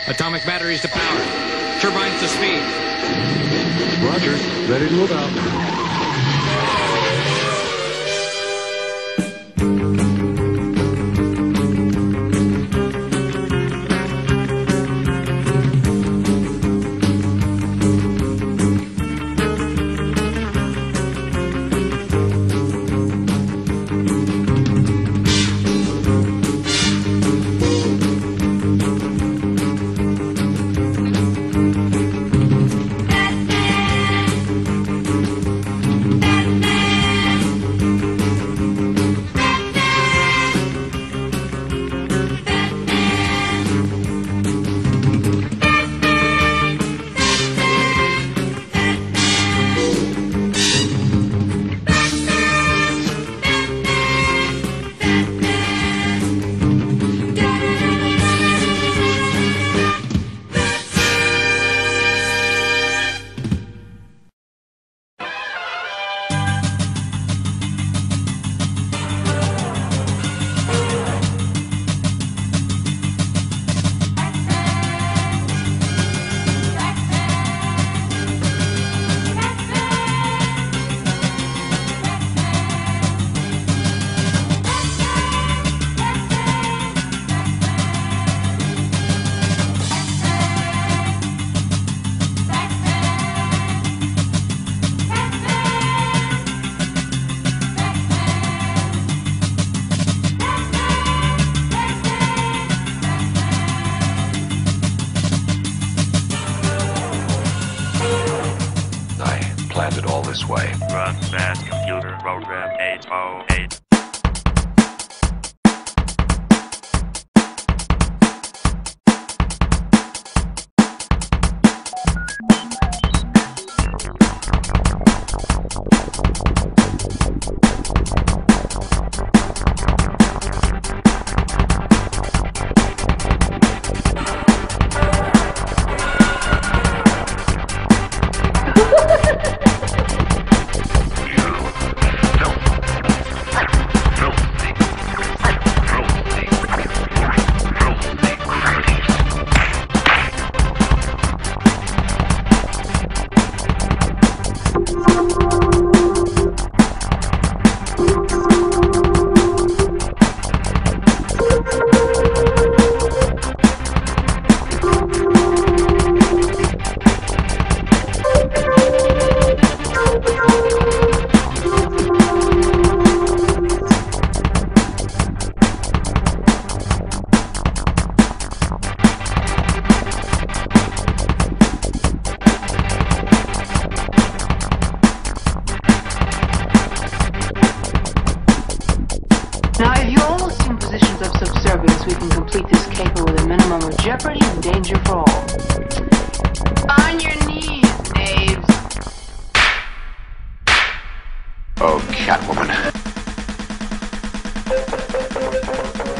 Atomic batteries to power. Turbines to speed. Roger. Ready to move out. Planned it all this way. Run fast computer program 808. Now, if you all assume positions of subservience, we can complete this caper with a minimum of jeopardy and danger for all. On your knees, knaves. Oh, Catwoman.